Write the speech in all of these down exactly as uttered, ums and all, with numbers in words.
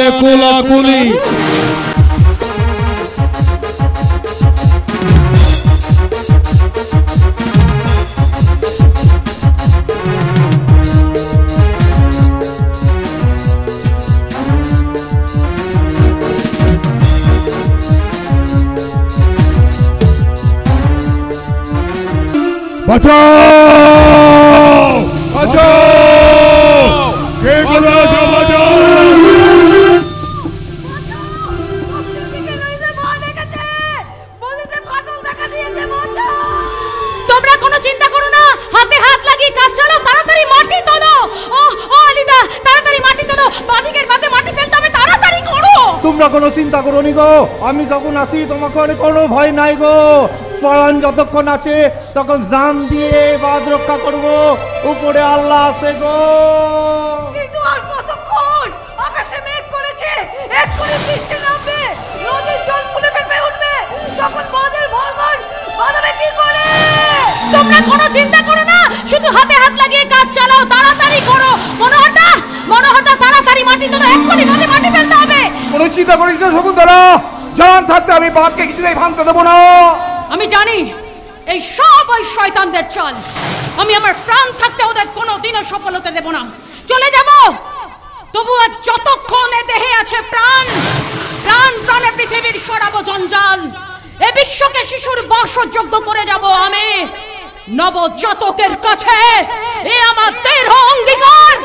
প্রাণে কোলাকুলি। বাঁচাও বাঁচাও কে বলেছে বাঁচাও তোমরা কোনো চিন্তা করো না হাতে হাত লাগিয়ে কাজ চালাও তাড়াতাড়ি মাটি তোলো ও ও আলিদা তাড়াতাড়ি মাটি তোলো বাদিকের বাদে মাটি ফেলতে হবে তাড়াতাড়ি করো তোমরা কোনো চিন্তা করো নি গো আমি যখন আসি তোমাকে কোনো ভয় নাই গো পরাণ যতক্ষণ আছে তখন জান দিয়ে বাদ রক্ষা করবো উপরে আল্লাহ আছে গো কিন্তু আর কতক্ষণ আকাশে মেঘ করেছে এক্ষুনি বৃষ্টি নামবে নদীর জল ফুলে ফেপে উঠবে তখন বাঁধের ভরভর বাঁধবে কি করে তোমরা কোনো চিন্তা করো না শুধু হাতে হাত লাগিয়ে কাজ চালাও তাড়াতাড়ি করো মনোহরদা মনোহরদা তাড়াতাড়ি মাটি তোলো এক্ষুনি নদী মাটি ফেলতে হবে কোনো চিন্তা করিস না শকুন্তলা জান থাকতে আমি বাদকে কিছুতেই ভাঙতে দেবো না আমি জানি এই সব ওই শয়তানদের চাল আমি আমার প্রাণ থাকতে ওদের কোনোদিনও সফল হতে দেব না চলে যাব তবু আর যতক্ষণ এ দেহে আছে প্রাণ প্রাণ প্রাণে পৃথিবীর সরাবো জঞ্জাল এ বিশ্বকে শিশুর বর্ষযোগ্য করে যাব আমি নবজাতকের কাছে এ আমার দেহ অঙ্গীকার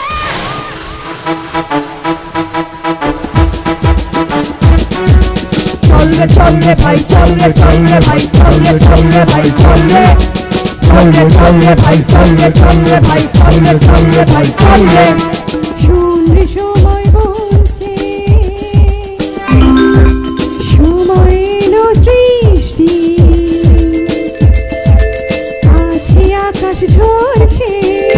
চলরে চলরে ভাই চলরে চলরে ভাই চলরে চলরে ভাই চলরে চলরে চলরে ভাই চলরে চলরে ভাই চলরে চলরে ভাই চলরে শুনরে সময় বলছে সময় এলো সৃষ্টি আছে আকাশ ঝরছে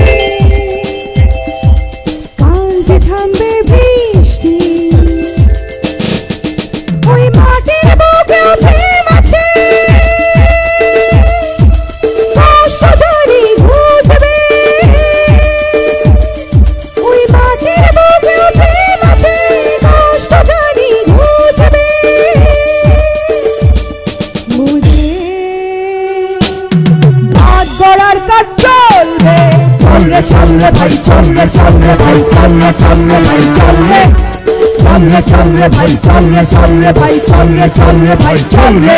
কাল যে থামবে বৃষ্টি ওই মাটির বুকে প্রেম আছে কষ্ট জানি ঘুচবে ওই মাটির বুকে প্রেম আছে কষ্ট জানি ঘুচবে মুঝে হাত গলার কাজ চলবে চলরে চলরে ভাই চলরে চলরে ভাই চলরে চলরে ভাই চলরে চলরে চলরে ভাই চলরে চলরে ভাই চলরে চলরে ভাই চলরে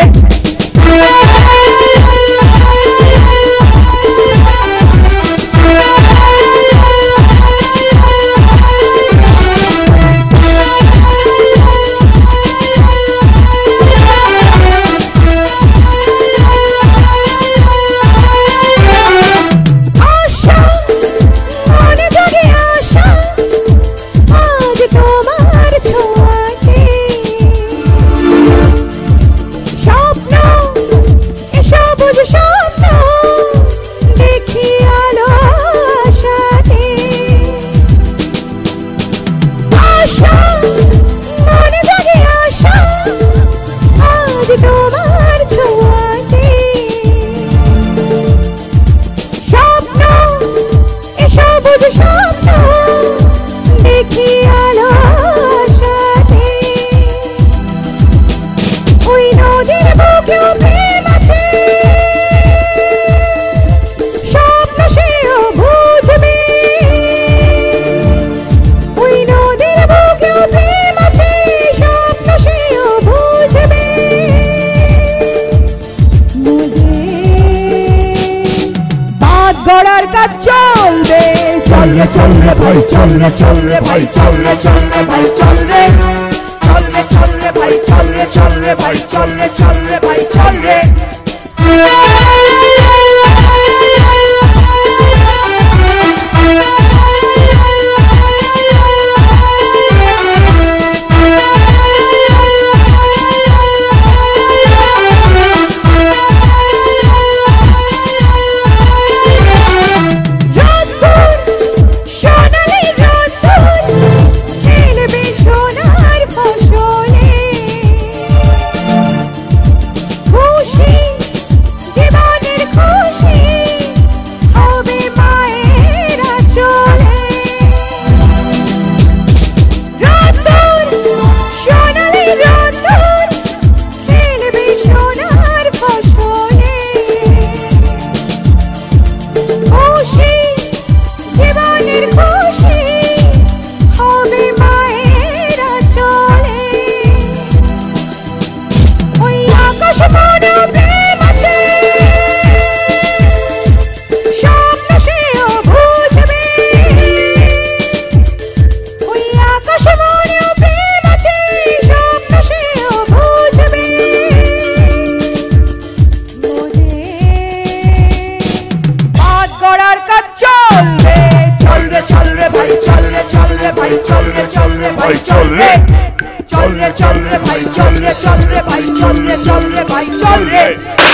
চলরে চলরে ভাই চলরে চলরে ভাই চলরে চলরে ভাই চলরে চলরে চলরে ভাই চলরে চলরে ভাই চলরে চলরে ভাই চলরে খুশি জীবন ভাই চল রে চল রে চল রে ভাই চল রে চল রে ভাই চল রে চল রে ভাই চল রে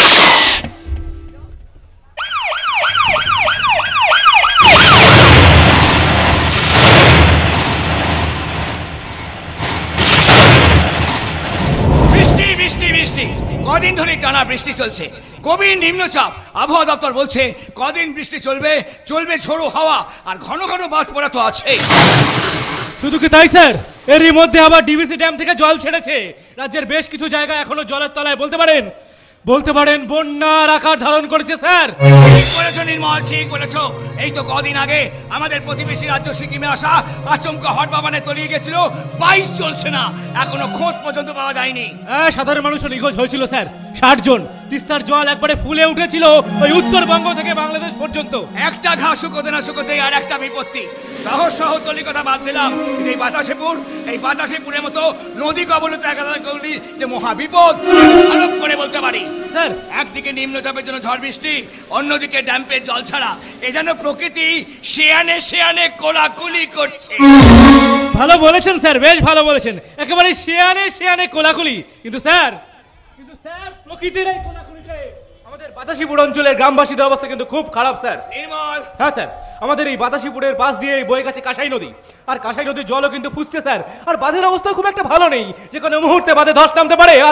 বৃষ্টি বৃষ্টি বৃষ্টি কদিন ধরে টানা বৃষ্টি চলছে। গভীর নিম্নচাপ আবহাওয়া দপ্তর বলছে কদিন বৃষ্টি চলবে, চলবে ঝোড়ো হাওয়া আর ঘন ঘন বাজ পড়া তো আছেই। শুধু কি তাই স্যার, এরই মধ্যে আবার ডিভিসি ড্যাম থেকে জল ছেড়েছে। রাজ্যের বেশ কিছু জায়গা এখনো জলের তলায়, বলতে পারেন বলতে পারেন বন্যার আকার ধারণ করেছে স্যার। ঠিক বলেছো নির্মল, ঠিক বলেছো। এই তো কদিন আগে আমাদের প্রতিবেশী রাজ্য সিকিমে আসা আচমকা হট বাবানে তলিয়ে গেছিল, বাইশ জন সেনা এখনো খোঁজ পর্যন্ত পাওয়া যায়নি। হ্যাঁ, সাধারণ মানুষও নিখোঁজ হয়েছিল স্যার, ষাট জন। তিস্তার জল একবারে ফুলে উঠেছিল ওই উত্তরবঙ্গ থেকে বাংলাদেশ পর্যন্ত। একটা ঘাস শুকোতে না শুকোতে আর একটা বিপত্তি। শহর শহর তলি কথা বাদ দিলাম, এই বাতাসেপুর এই বাতাসেপুরের মতো নদী কবলিত এলাকা করলি যে মহাবিপদ আরোপ করে বলতে পারি স্যার। একদিকে নিম্নচাপের জন্য ঝড় বৃষ্টি, অন্যদিকে ড্যাম্পের জল ছাড়া, এ যেন প্রকৃতি শেয়ানে শেয়ানে কোলাকুলি করছে। ভালো বলেছেন স্যার, বেশ ভালো বলেছেন, একেবারে শেয়ানে শেয়ানে কোলাকুলি। কিন্তু স্যার কিন্তু স্যার প্রকৃতির এই কোলাকুলিতে আমাদের বাতাসিপুর অঞ্চলের গ্রামবাসীদের অবস্থা কিন্তু খুব খারাপ স্যার। নির্মল, হ্যাঁ স্যার, আমাদের এই বাতাসিপুরের পাশ দিয়ে বয়ে গেছে কাঁসাই নদী, আর কাঁসাই নদীর জলও কিন্তু ফুসছে স্যার। আর বাঁধের অবস্থা খুব একটা ভালো নেই, যে কোনো মুহূর্তে বাঁধে ধস নামতে পারে। আর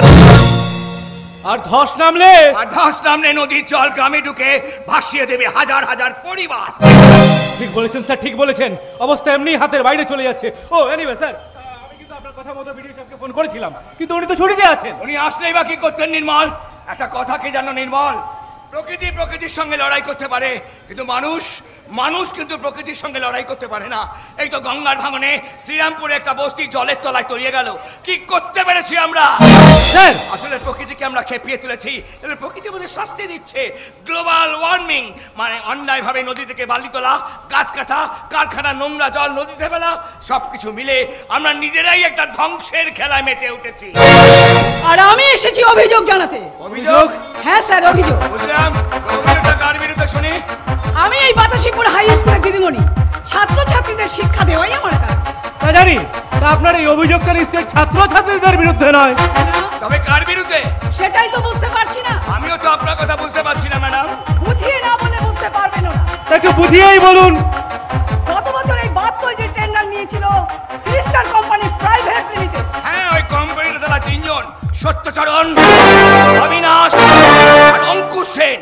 আর ধস নামলে আর ধস নামলে নদীর জল গ্রামে ঢুকে ভাসিয়ে দেবে হাজার হাজার পরিবার। ঠিক বলেছেন স্যার, ঠিক বলেছেন, অবস্থা এমনি হাতের বাইরে চলে যাচ্ছে। ও এনিওয়ে স্যার, আমি কিন্তু আপনার কথা মতো বিডিও সাহেবকে ফোন করেছিলাম, কিন্তু উনি তো ছুটিতে আছেন। উনি আসলেই বা কি করতেন নির্মল? একটা কথা কি জানো নির্মল, প্রকৃতি প্রকৃতির সঙ্গে লড়াই করতে পারে, কিন্তু মানুষ মানুষ কিন্তু প্রকৃতির সঙ্গে লড়াই করতে পারে না। এই তো গঙ্গার ভাঙনে শ্রীরামপুরে একটা বস্তি জলের তলায় তলিয়ে গেল। কি করতে পেরেছি আমরা? স্যার, আসলে প্রকৃতিকে আমরা খেপিয়ে তুলেছি, তাহলে প্রকৃতি আমাদের শাস্তি দিচ্ছে। গ্লোবাল ওয়ার্মিং মানে অন্যায়ভাবে নদী থেকে বালি তোলা, গাছ কাটা, কারখানা নোংরা জল নদীতে ফেলা, সবকিছু মিলে আমরা নিজেরাই একটা ধ্বংসের খেলায় মেতে উঠেছি। আর আমি এসেছি অভিযোগ জানাতে। অভিযোগ? হ্যাঁ স্যার, অভিযোগ। বুঝলাম, অভিযোগটা কার বিরুদ্ধে শুনি? আমি এই বাতাসিপুর হাই স্কুলের দিদিমণি, ছাত্র ছাত্রীদের শিক্ষা দেওয়াই আমার কাজ। তা জানি, তা আপনার এই অভিযোগটা নিশ্চয়ই ছাত্র ছাত্রীদের বিরুদ্ধে নয়। তবে কার বিরুদ্ধে? সেটাই তো বুঝতে পারছি না। আমিও তো আপনার কথা বুঝতে পারছি না ম্যাডাম। বুঝিয়ে না বলে বুঝতে পারবেন না। একটু বুঝিয়েই বলুন। গত বছর এই বাদ তৈরির টেন্ডার নিয়েছিল ত্রিস্টার কোম্পানি প্রাইভেট লিমিটেড। হ্যাঁ, ওই কোম্পানির তারা তিনজন, সত্যচরণ, অবিনাশ আর অঙ্কুশ সেন।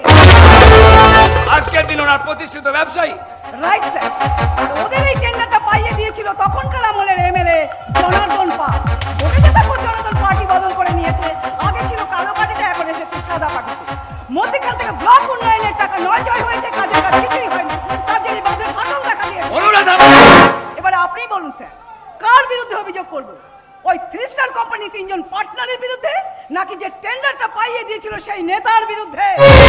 আজকের দিন ওনার প্রতিষ্ঠিত ব্যবসায়ী। রাইট স্যার, ওদের এই টেন্ডারটা পাইয়ে দিয়েছিল তখনকার আমলের এমএলএ জনার্দন পাল। ওদের তারপর জনার্দন পার্টি বদল করে নিয়েছে, আগে ছিল কালো পার্টিতে, এখন এসেছে সাদা পার্টিতে। মধ্যখান থেকে ব্লক উন্নয়নের টাকা নয় জয় হয়েছে, কাজের কাজ কিছুই হয়নি, তার জন্য বাঁধের ফাটল দেখা দিয়েছে। এবার আপনিই বলুন স্যার, কার বিরুদ্ধে অভিযোগ করব? ওই থ্রি স্টার কোম্পানি তিনজন পার্টনারের বিরুদ্ধে, নাকি যে টেন্ডারটা পাইয়ে দিয়েছিল সেই নেতার বিরুদ্ধে?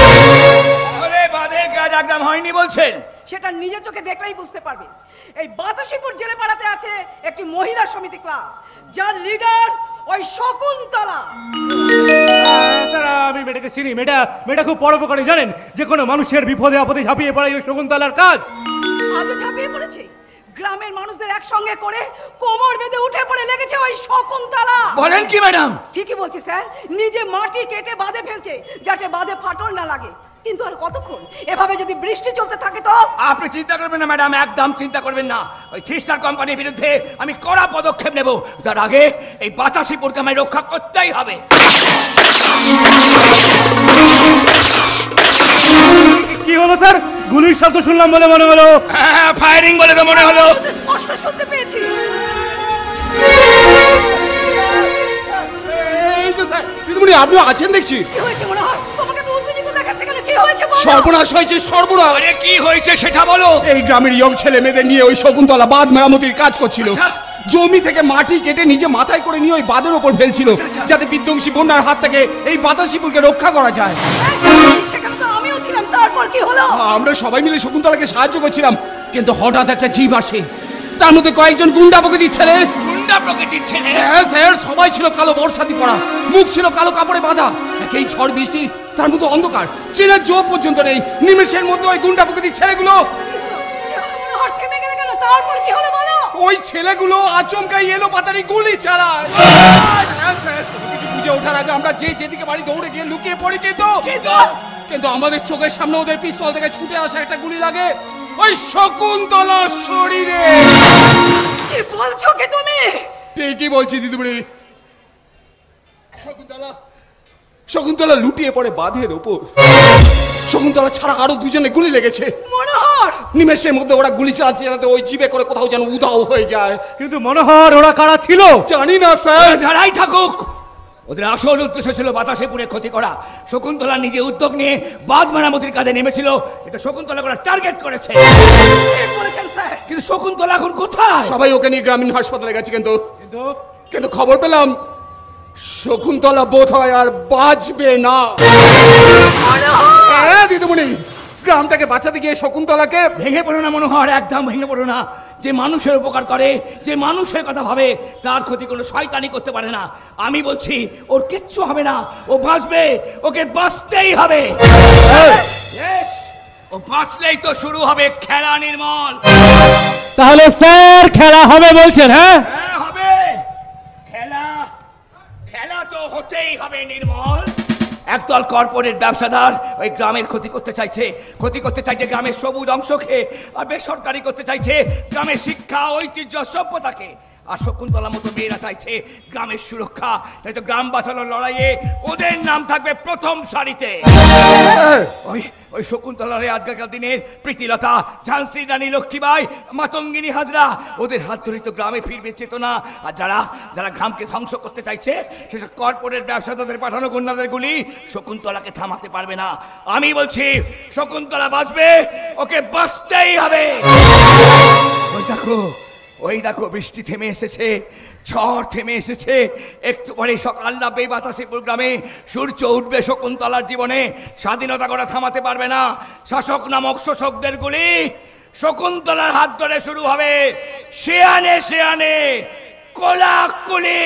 আরে বাঁধের কাজ একদম হয়নি বলছেন? সেটা নিজের চোখে দেখলেই বুঝতে পারবে। এই বাতাসিপুর জেলে পাড়াতে আছে একটি মহিলা সমিতি ক্লাব, যার লিডার ওই শকুন্তলা। স্যার, আমি মেয়েটাকে চিনি, মেয়েটা মেয়েটা খুব পরোপকারী, জানেন, যে কোনো মানুষের বিপদে আপদে ঝাঁপিয়ে পড়াই ওই শকুন্তলার কাজ। আজও ঝাঁপিয়ে পড়েছে, গ্রামের মানুষদের একসঙ্গে করে কোমর বেঁধে উঠে পড়ে লেগেছে ওই শকুন্তলা। বলেন কি ম্যাডাম? ঠিকই বলছি স্যার, নিজে মাটি কেটে বাঁধে ফেলছে যাতে বাঁধে ফাটল না লাগে। কিন্তু আর কতক্ষণ এভাবে যদি বৃষ্টি চলতে থাকে তো? আপনি চিন্তা করবেন না ম্যাডাম, একদম চিন্তা করবেন না। ওই থ্রি স্টার কোম্পানির বিরুদ্ধে আমি কড়া পদক্ষেপ নেব। তার আগে এই বাতাসিপুরকে আমায় রক্ষা করতেই হবে। কি হলো স্যার? গুলির শব্দ শুনলাম বলে মনে হলো। হ্যাঁ, ফায়ারিং বলে তো মনে হলো। স্পষ্ট শুনতে পেয়েছি। এই যে স্যার, দিদিমণি আপনি আছেন দেখছি। কি হয়েছে মনে হয়? তোমাকে তো উত্তেজিত দেখাচ্ছে কেন? কি হয়েছে বলো? সর্বনাশ হয়েছে, সর্বনাশ। আরে কি হয়েছে সেটা বলো। এই গ্রামের ইয়ং ছেলে মেয়েদের নিয়ে ওই শকুন্তলা বাঁধ মেরামতির কাজ করছিল। আচ্ছা। জমি থেকে মাটি কেটে নিজে মাথায় করে নিয়ে ওই বাঁধের ওপর ফেলছিল, যাতে বিধ্বংসী বন্যার হাত থেকে এই বাতাসিপুরকে রক্ষা করা যায়। সেখানে তো আমিও ছিলাম, তারপর কি হলো? আমরা সবাই মিলে শকুন্তলাকে সাহায্য করছিলাম, কিন্তু হঠাৎ একটা জীব আসে, তার মধ্যে কয়েকজন গুন্ডা প্রকৃতির ছেলে। গুন্ডা প্রকৃতির ছেলে? হ্যাঁ স্যার, সবাই ছিল কালো বর্ষাতি পরা, মুখ ছিল কালো কাপড়ে বাঁধা। এই ঝড় বৃষ্টি, তার মধ্যে অন্ধকার, চেনার জো পর্যন্ত নেই। নিমেষের মধ্যে ওই গুন্ডা প্রকৃতির ছেলেগুলো থেমে গেলে কেন? তারপর কি হলো বলো? ওই ছেলেগুলো আচমকাই এলো পাতারি গুলি চালায়। হ্যাঁ স্যার, কিছু বুঝে ওঠার আগে আমরা যে যেদিকে বাড়ি দৌড়ে গিয়ে লুকিয়ে পড়ি, কিন্তু কিন্তু আমাদের চোখের সামনে ওদের পিস্তল থেকে ছুটে আসা একটা গুলি লাগে ওই শকুন্তলার শরীরে। কি বলছো কি তুমি? ঠিকই বলছি দিদিমণি। শকুন্তলা শকুন্তলা লুটিয়ে পড়ে বাঁধের ওপর। শকুন্তলা ছাড়া আরো দুজনে গুলি লেগেছে। মনোহর, নিমেষের মধ্যে ওরা গুলি চালাতে চালাতে ওই জিবে করে কোথাও যেন উধাও হয়ে যায়। কিন্তু মনোহর ওরা কারা ছিল? জানি না স্যার। যারাই থাকুক, ওদের আসল উদ্দেশ্য ছিল বাতাসে পুড়ে ক্ষতি করা। শকুন্তলা নিজে উদ্যোগ নিয়ে বাঁধ মেরামতির কাজে নেমেছিল, এটা শকুন্তলা ওরা টার্গেট করেছে। কিন্তু শকুন্তলা এখন কোথায়? সবাই ওকে নিয়ে গ্রামীণ হাসপাতালে গেছে, কিন্তু কিন্তু খবর পেলাম শকুন্তলা বোধ হয় আর বাঁচবে না। হ্যাঁ দিদিমণি, গ্রামটাকে বাঁচাতে গিয়ে শকুন্তলাকে। ভেঙে পড়ো না মনোহর, একদম ভেঙে পড়ো না। যে মানুষের উপকার করে, যে মানুষের কথা ভাবে, তার ক্ষতি কোনো শয়তানি করতে পারে না। আমি বলছি ওর কিচ্ছু হবে না, ও বাঁচবে, ওকে বাঁচতেই হবে। Yes, ও বাঁচলেই তো শুরু হবে খেলা নির্মল। তাহলে স্যার খেলা হবে বলছেন? হ্যাঁ হ্যাঁ হবে খেলা। খেলা তো হতেই হবে নির্মল। একদল কর্পোরেট ব্যবসাদার ওই গ্রামের ক্ষতি করতে চাইছে, ক্ষতি করতে চাইছে গ্রামের সবুজ অংশকে, আর বেসরকারি করতে চাইছে গ্রামের শিক্ষা, ঐতিহ্য, সভ্যতাকে। আর শকুন্তলা মতো মেয়েরা চাইছে গ্রামের সুরক্ষা। তাই তো গ্রাম বাঁচানোর লড়াইয়ে ওদের নাম থাকবে প্রথম সারিতে। ওই ওই শকুন্তলারে আজকালকার দিনের প্রীতিলতা, ঝান্সি রানী লক্ষ্মীবাই, মাতঙ্গিনী হাজরা, ওদের হাত ধরে তো গ্রামে ফিরবে চেতনা। আর যারা যারা গ্রামকে ধ্বংস করতে চাইছে, সেসব কর্পোরেট ব্যবসাদারদের পাঠানো গুন্ডাদের গুলি শকুন্তলাকে থামাতে পারবে না। আমি বলছি শকুন্তলা বাঁচবে, ওকে বাঁচতেই হবে। ওই দেখো ওই দেখো বৃষ্টি থেমে এসেছে, ঝড় থেমে এসেছে। একটু পরে সকাল নামবে বাতাসিপুর গ্রামে, সূর্য উঠবে শকুন্তলার জীবনে। স্বাধীনতা করা থামাতে পারবে না শাসক নামক শোষকদের গুলি। শকুন্তলার হাত ধরে শুরু হবে শেয়ানে শেয়ানে কোলাকুলি।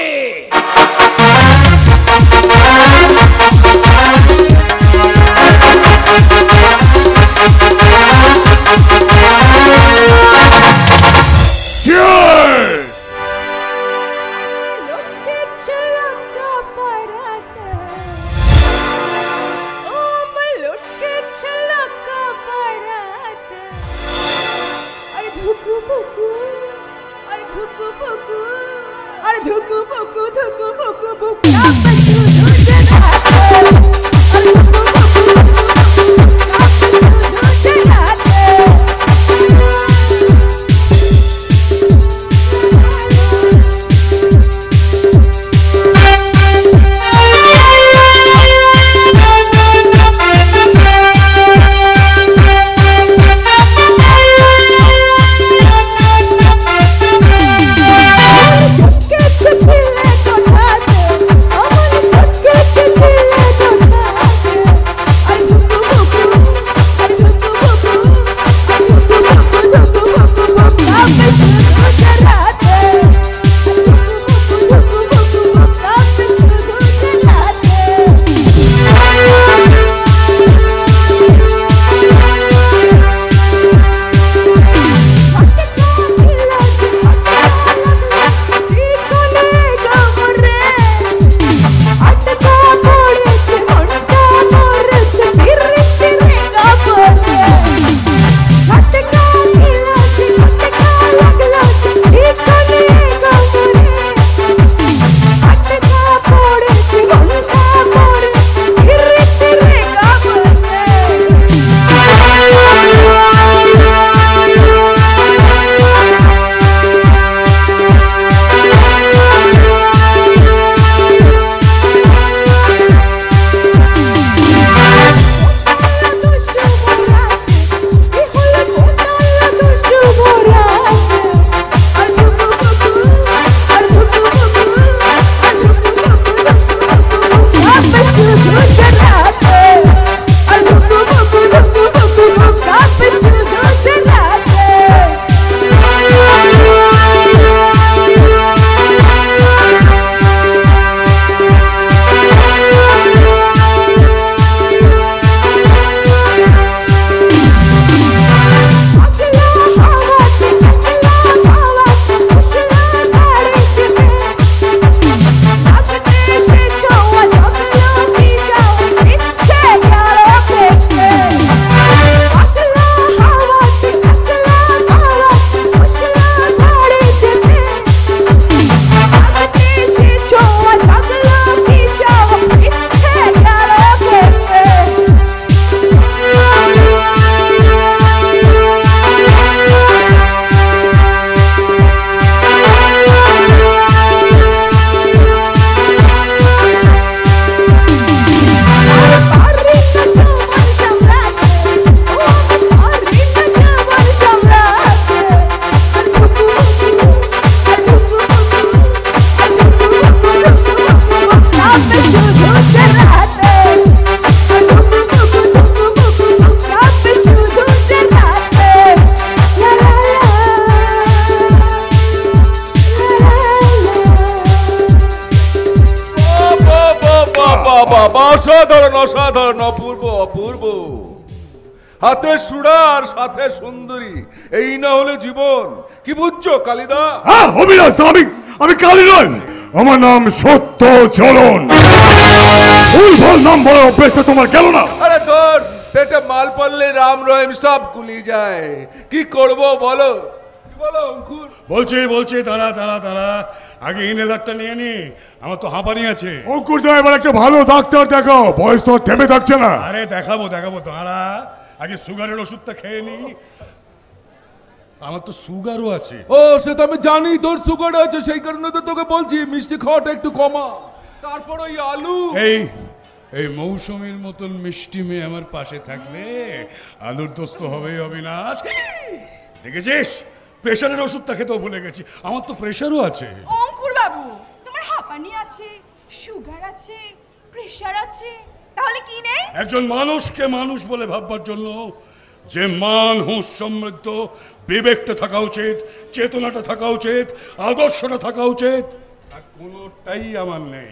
হাতে সুরা আর সাথে সুন্দরী, এই না হলে জীবন। কি বুঝছো কালিদা? হ্যাঁ অবিনাশ, আমি আমি কালী নয়, আমার নাম সত্য চলন। ভুল ভাল নাম বলার অভ্যেসটা তোমার গেল না? আরে তোর পেটে মাল পড়লে রাম রহিম সব গুলি যায়। কি করব বলো, কি বলো অঙ্কুর? বলছি বলছি দাঁড়া দাঁড়া দাঁড়া, আগে ইনহেলারটা নিয়ে নি, আমার তো হাঁপানি আছে। অঙ্কুর দা এবার একটা ভালো ডাক্তার দেখাও, বয়স তো থেমে থাকছে না। আরে দেখাবো দেখাবো, দাঁড়া আগে সুগারের ওষুধটা খেয়ে নি। আমার তো সুগারও আছে। ও সে তো আমি জানি তোর সুগার আছে, সেই কারণে তো তোকে বলছি মিষ্টি খাওয়াটা একটু কমা। তারপর ওই আলু, এই এই মৌসুমীর মতন মিষ্টি মেয়ে আমার পাশে থাকলে আলুর দোস্ত হবেই অবিনাশ। দেখেছিস, প্রেশারের ওষুধটা খেতেও ভুলে গেছি, আমার তো প্রেশারও আছে। অঙ্কুর বাবু, তোমার হাঁপানি আছে, সুগার আছে, প্রেশার আছে, তাহলে কি নেই? একজন মানুষকে মানুষ বলে ভাববার জন্য যে মান হুঁশ সমৃদ্ধ বিবেকটা থাকা উচিত, চেতনাটা থাকা উচিত, আদর্শটা থাকা উচিত, আর কোনোটাই আমার নেই।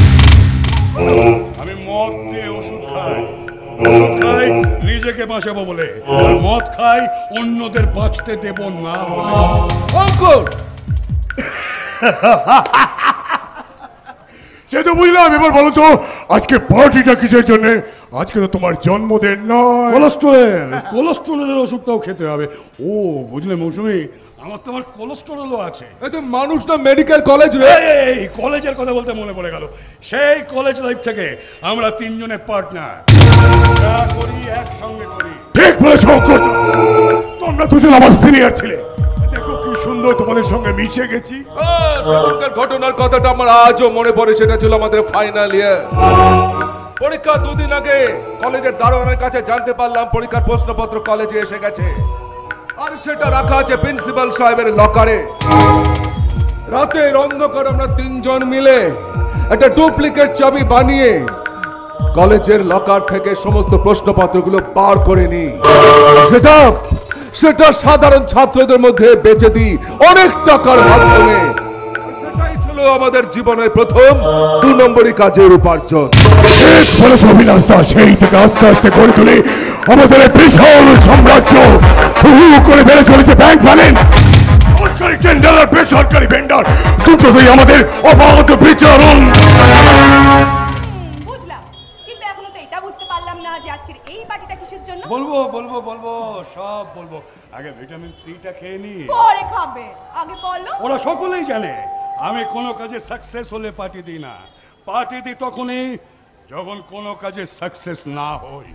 আমি মদ দিয়ে ওষুধ খাই, ওষুধ খাই নিজেকে বাঁচাবো বলে, আর মদ খাই অন্যদের বাঁচতে দেব না বলে। অঙ্কুর সে তো বুঝলাম, এবার বলো তো আজকে পার্টিটা কিসের জন্য? আজকে তো তোমার জন্মদিন নয়। কোলেস্টেরল, কোলেস্টেরলের ওষুধটাও খেতে হবে। ও বুঝলে মৌসুমী, আমার তো আমার কোলেস্টেরলও আছে। এ তো মানুষ না মেডিকেল কলেজ রে। এই কলেজের কথা বলতে মনে পড়ে গেল, সেই কলেজ লাইফ থেকে আমরা তিনজনের পার্টনার, যা করি একসঙ্গে করি। ঠিক বলেছো অঙ্কুর, তোমরা দুজন আমার সিনিয়র ছিলে। দেখো কি সুন্দর তোমাদের সঙ্গে মিশে গেছি। সেখানকার ঘটনার কথাটা আমার আজও মনে পড়ে, সেটা ছিল আমাদের ফাইনাল ইয়ার পরীক্ষা। দুদিন আগে কলেজের দারোয়ানের কাছে জানতে পারলাম পরীক্ষার প্রশ্নপত্র কলেজে এসে গেছে, আর সেটা রাখা আছে প্রিন্সিপাল সাহেবের লকারে। রাতের অন্ধকার আমরা তিনজন মিলে একটা ডুপ্লিকেট চাবি বানিয়ে কলেজের লকার থেকে সমস্ত প্রশ্নপত্রগুলো বার করে নিই। সেটা সেটা সাধারণ ছাত্রদের মধ্যে বেচে দিই অনেক টাকার মাধ্যমে। সেটাই ছিল আমাদের জীবনের প্রথম দু নম্বরই কাজের উপার্জন। ঠিক বলেছো অবিনাশ দা, সেই থেকে আস্তে আস্তে গড়ে তুলে আমাদের এই বিশাল সাম্রাজ্য হু হু করে বেড়ে চলেছে। ব্যাংক ব্যালেন্স, সরকারি টেন্ডার আর বেসরকারি ভেন্ডার, দুটোই আমাদের অবাধ বিচরণ। বুঝলাম, কিন্তু এখনো তো এটা বুঝতে পারলাম না যে আজকের এই পার্টিটা কিসের জন্য। বলবো বলবো বলবো সব বলবো, আগে ভিটামিন সিটা খেয়ে নি। পরে খাবে, আগে বলো। ওরা সকলেই জানে আমি কোনো কাজে সাকসেস হলে পার্টি দিই না, পার্টি দিই তখনই যখন কোনো কাজে সাকসেস না হই।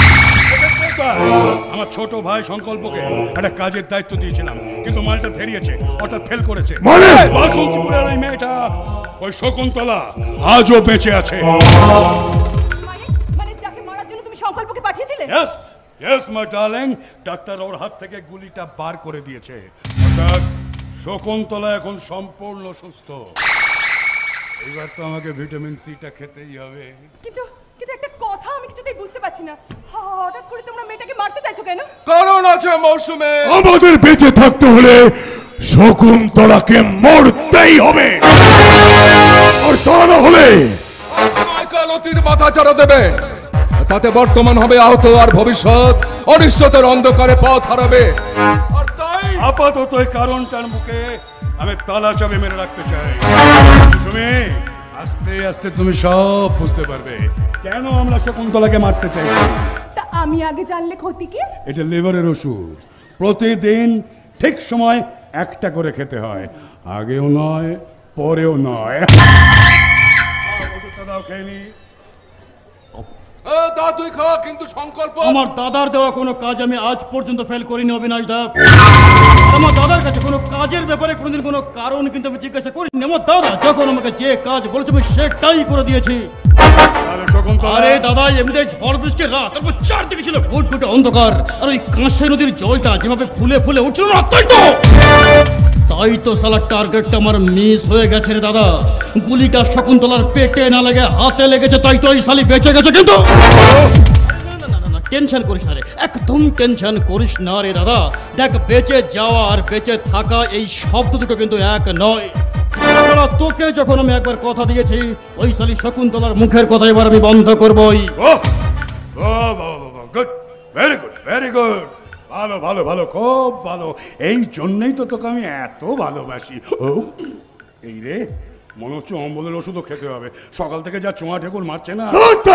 আমার ছোট ভাই সংকল্পকে একটা কাজের দায়িত্ব দিয়েছিলাম, কিন্তু মালটা ধেরিয়েছে, অর্থাৎ ফেল করেছে। মানে বাসন্তীপুরের ওই মেয়েটা, ওই শকুন্তলা আজও বেঁচে আছে। মানে মানে যাকে মারার জন্য তুমি সংকল্পকে পাঠিয়েছিলে? Yes yes my darling, doctor ওর হাত থেকে গুলিটা বার করে দিয়েছে, অর্থাৎ শকুন্তলা এখন সম্পূর্ণ সুস্থ। এবার তো আমাকে ভিটামিন সিটা খেতেই হবে। কিন্তু কিন্তু একটা কথা আমি কিছুতেই বুঝতে পারছি না, হঠাৎ করে তোমরা মেয়েটাকে মারতে চাইছো কেন? কারণ আছে মৌসুমে, আমাদের বেঁচে থাকতে হলে শকুন্তলাকে মরতেই হবে, আর তা না হলে কাল অতীত মাথা চাড়া দেবে, তাতে বর্তমান হবে আহত আর ভবিষ্যৎ অনিশ্চয়তার অন্ধকারে পথ হারাবে। আর তাই আপাতত এই কারণটার মুখে আমি তালা চাবি মেরে রাখতে চাই। তুমি আস্তে আস্তে তুমি সব বুঝতে পারবে কেন আমরা শকুন্তলাকে মারতে চাই। তা আমি আগে জানলে ক্ষতি কি? এটা লিভারের ওষুধ, প্রতিদিন ঠিক সময় একটা করে খেতে হয়, আগেও নয় পরেও নয়। ওষুধটা দাও খেয়ে নি। দা তুই খা, কিন্তু সংকল্প। আমার দাদার দেওয়া কোনো কাজ আমি আজ পর্যন্ত ফেল করিনি অবিনাশ দা। আমার দাদার কাছে কোনো কাজের ব্যাপারে কোনোদিন কোনো কারণ কিন্তু আমি জিজ্ঞাসা করিনি। আমার দাদা যখন আমাকে যে কাজ বলেছে আমি সেটাই করে দিয়েছি। আরে দাদা, এমনিতে ঝড় বৃষ্টির রাত, তারপর চারদিকে ছিল ঘুটঘুটে অন্ধকার, আর ওই কাঁসে নদীর জলটা যেভাবে ফুলে ফুলে উঠছিল না, তাই তো তাই তো সালা টার্গেটটা আমার মিস হয়ে গেছে রে দাদা। গুলিটা শকুন্তলার পেটে না লেগে হাতে লেগেছে, তাই তো এই শালি বেঁচে গেছে। কিন্তু টেনশন করিস না রে, একদম টেনশন করিস না রে দাদা। দেখ, বেঁচে যাওয়া আর বেঁচে থাকা এই শব্দ দুটো কিন্তু এক নয়। তোকে যখন আমি একবার কথা দিয়েছি, ওই শালি শকুন্তলার মুখের কথা এবার আমি বন্ধ করবই। Good, very good. Very good, ভালো ভালো ভালো, খুব ভালো। এই জন্যই তো তোকে আমি এত ভালোবাসি। ও এই রে, মনে হচ্ছে অম্বলের ওষুধও খেতে হবে, সকাল থেকে যা চোঁয়া ঢেকুর মারছে না।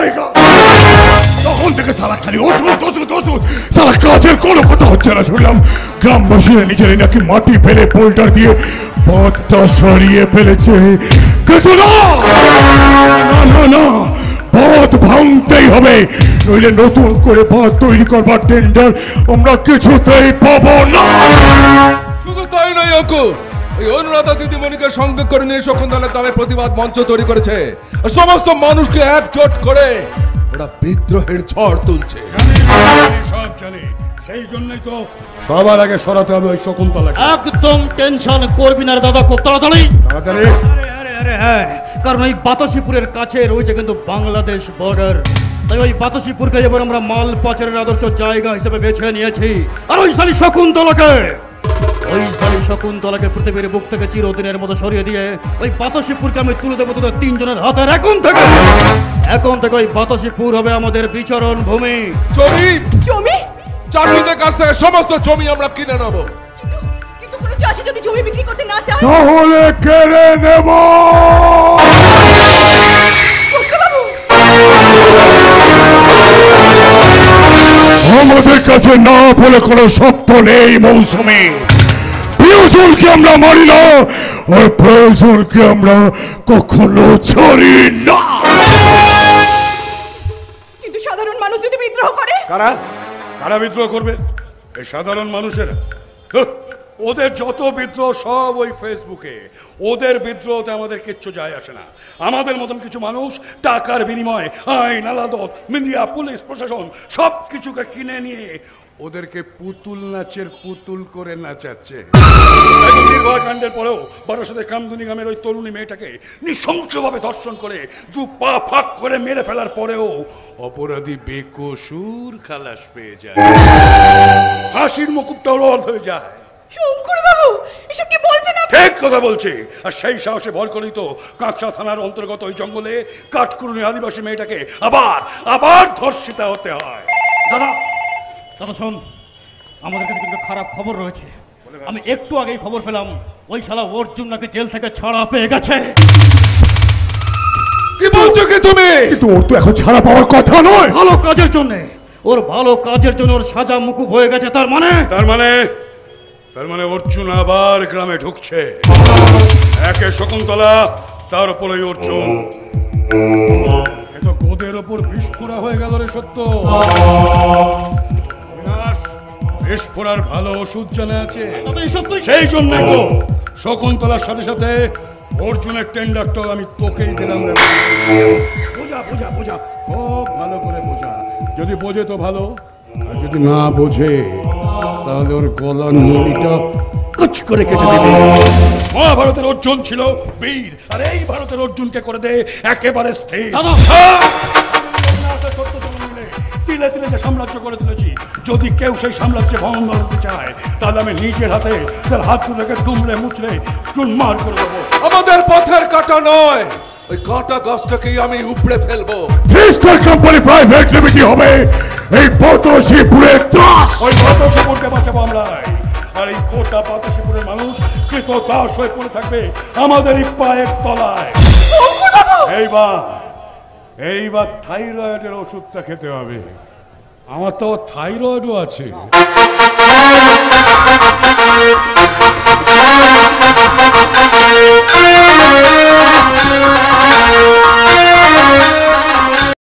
তখন থেকে সালা খালি ওষুধ ওষুধ ওষুধ, সালা কাজের কোনো কথা হচ্ছে না। শুনলাম গ্রামবাসীরা নিজেরাই নাকি মাটি ফেলে বোল্টার দিয়ে বাঁধটা সরিয়ে ফেলেছে, কিন্তু না না না না, বাঁধ ভাঙতেই হবে, নইলে নতুন করে বাঁধ তৈরি করবার টেন্ডার আমরা কিছুতেই পাবো না। শুধু তাই নয় অঙ্কু, এই অনুরাধা দিদিমণিকে সঙ্গে করে নিয়ে শকুন্তলার গ্রামে প্রতিবাদ মঞ্চ তৈরি করেছে, আর সমস্ত মানুষকে একজোট করে ওরা বিদ্রোহের ঝড় তুলছে। সব জানি, সেই জন্যই তো সবার আগে সরাতে হবে ওই শকুন্তলাকে। একদম টেনশন করবি না রে দাদা, খুব তাড়াতাড়ি তাড়াতাড়ি। আরে আরে হ্যাঁ, কারণ এই বাতাসিপুরের কাছে রয়েছে কিন্তু বাংলাদেশ বর্ডার, তাই ওই বাতাসিপুরকে এবার আমরা মাল পাচারের আদর্শ জায়গা হিসেবে বেছে নিয়েছি। আর ওই শালী শকুন্তলাকে ওই শালী শকুন্তলাকে পৃথিবীর বুক থেকে চিরদিনের মতো সরিয়ে দিয়ে ওই বাতাসিপুরকে আমি তুলে দেবো তোদের তিনজনের হাতের। এখন থেকে এখন থেকে ওই বাতাসিপুর হবে আমাদের বিচরণ ভূমি। জমি জমি চাষিদের কাছ থেকে সমস্ত জমি আমরা কিনে নেবো। কিন্তু কোনো চাষি যদি জমি বিক্রি করতে না চায় তাহলে কেড়ে নেব। আমাদের কাছে না বলে কোনো শব্দ নেই মৌসুমী। প্রিয়জনকে আমরা মারি না, আর প্রয়োজনকে আমরা কখনো ছাড়ি না। কিন্তু সাধারণ মানুষ যদি বিদ্রোহ করে? কারা কারা বিদ্রোহ করবে? এই সাধারণ মানুষেরা। হুঁ, ওদের যত বিদ্রোহ সব ওই ফেসবুকে। ওদের বিদ্রোহতে আমাদের কিচ্ছু যায় আসে না। আমাদের মতন কিছু মানুষ টাকার বিনিময়ে আইন, আদালত, মিডিয়া, পুলিশ, প্রশাসন সব কিছুকে কিনে নিয়ে ওদেরকে পুতুল নাচের পুতুল করে নাচাচ্ছে। নির্ভয়াকাণ্ডের পরেও বারাসাতে কামদুনি গ্রামের ওই তরুণী মেয়েটাকে নৃশংসভাবে ধর্ষণ করে দু পা ফাঁক করে মেরে ফেলার পরেও অপরাধী বেকসুর খালাস পেয়ে যায়, হাসির মুকুটটাও রদ হয়ে যায়। শঙ্কর বাবু, এসব কি বলছেন আপনি? ঠিক কথা বলছি। আর সেই সাহসে ভর করেই তো কাঁকসা থানার অন্তর্গত ওই জঙ্গলে কাঠকুরুনি আদিবাসী মেয়েটাকে আবার আবার ধর্ষিতা হতে হয়। দাদা দাদা শোন, আমাদের কাছে কিন্তু খারাপ খবর রয়েছে। আমি একটু আগেই খবর পেলাম ওই শালা অর্জুন নাকি জেল থেকে ছাড়া পেয়ে গেছে। কি বলছো কি তুমি? কিন্তু ওর তো এখন ছাড়া পাওয়ার কথা নয়। ভালো কাজের জন্য, ওর ভালো কাজের জন্য ওর সাজা মুকুব হয়ে গেছে। তার মানে তার মানে তার মানে অর্জুন আবার গ্রামে ঢুকছে। একে শকুন্তলা, তার উপর ওই অর্জুন। এত গোদের ওপর বিস্ফোরা হয়ে গেল রে সত্য। বিস্ফোরার ভালো ওষুধ জানা আছে, সেই জন্যই তো শকুন্তলার সাথে সাথে অর্জুনের টেন্ডারটাও আমি তোকেই দিলাম রে। বোঝা বোঝা বোঝা, খুব ভালো করে বোঝা। যদি বোঝে তো ভালো, আর যদি না বোঝে তাহলে ওর গলার নলিটা কুচ করে কেটে দেবে। মহাভারতের অর্জুন ছিল বীর, আর এই ভারতের অর্জুনকে করে দে একেবারে স্থির। তিলে তিলে যে সাম্রাজ্য করে তুলেছি, যদি কেউ সেই সাম্রাজ্যে ভঙ্গ করতে চায় তাহলে আমি নিজের হাতে তার হাত দুটোকে দুমড়ে মুচড়ে চুরমার করে দেবো। আমাদের পথের কাঁটা নয়, ওই কাঁটা গাছটাকেই আমি উপড়ে ফেলবো। থ্রিস্টার কোম্পানি প্রাইভেট লিমিটেড হবে এই বাতাসিপুরের ত্রাস। ওই বাতাসিপুরকে বাঁচাবো আমরা, আর এই গোটা বাতাসিপুরের মানুষ কৃত দাস হয়ে পড়ে থাকবে আমাদের এই পায়ের তলায়। এইবার এইবার থাইরয়েডের ওষুধটা খেতে হবে। আমার তো থাইরয়েডও আছে।